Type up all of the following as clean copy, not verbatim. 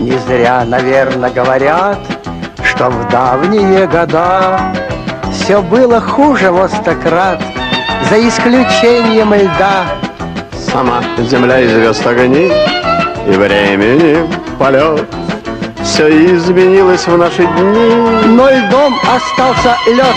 Не зря, наверное, говорят, что в давние года все было хуже во 100 крат, за исключением льда. Сама земля и звезд огни, и времени полет, все изменилось в наши дни. Но льдом остался лед.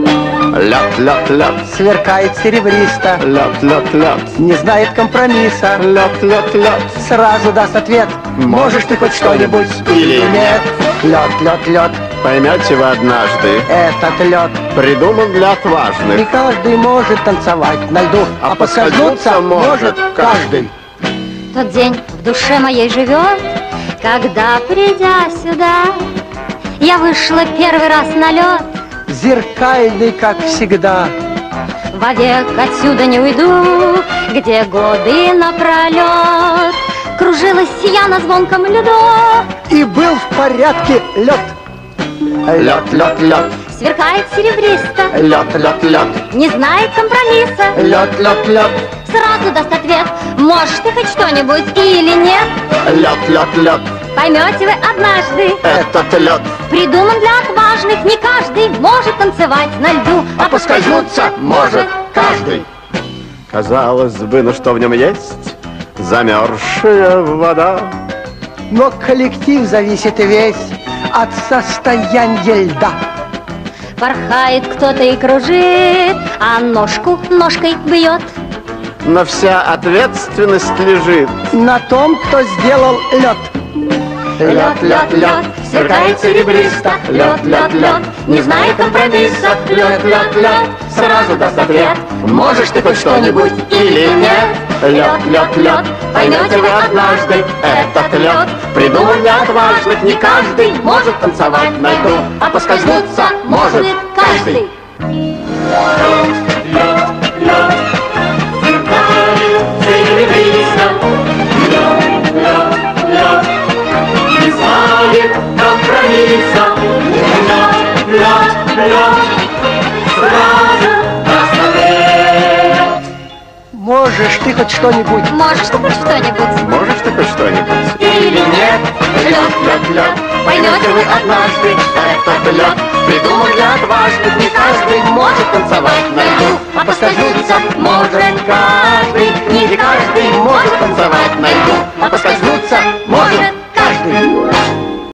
Лед, лед, лед, Сверкает серебристо. лед, лед, лед, Не знает компромисса. лед, лед, лед. Сразу даст ответ. Можешь ты хоть что-нибудь или нет? Лед, лед, лед. Поймете вы однажды, Этот лед. придуман для Не отважных. каждый может танцевать на льду, а поскользнуться может каждый. Тот день в душе моей живет, когда, придя сюда, я вышла первый раз на лед. Зеркальный, как всегда. Вовек отсюда не уйду, где годы напролет. Кружилась я на звонком льду. И был в порядке лед. Лед, лед, лед, Сверкает серебристо, лед, лед, лед, не знает компромисса. лед, лед, лед, Сразу даст ответ, можешь ты хоть что-нибудь или нет. лед, лед, лед. Поймете вы однажды, Этот лед, придуман для отважных. Не каждый может танцевать на льду, а поскользнуться может каждый. Казалось бы, ну что в нем есть? Замерзшая вода. Но коллектив зависит весь от состояния льда. Порхает кто-то и кружит, а ножку ножкой бьет. Но вся ответственность лежит. На том, кто сделал лед. Лед, лед, лед, сверкает серебристо. Лед, лед, лед, не знает компромисса. Лед, лед, лед, сразу даст ответ. Можешь ты хоть что-нибудь или нет? Лед, лед, лед, поймете вы однажды, этот лед придуман для отважных. Не каждый может танцевать на льду, а поскользнуться может каждый. Можешь ты хоть что-нибудь. Можешь ты хоть что-нибудь Можешь ты хоть что-нибудь? или нет? Лед, лед, лед, Поймете вы однажды, этот лед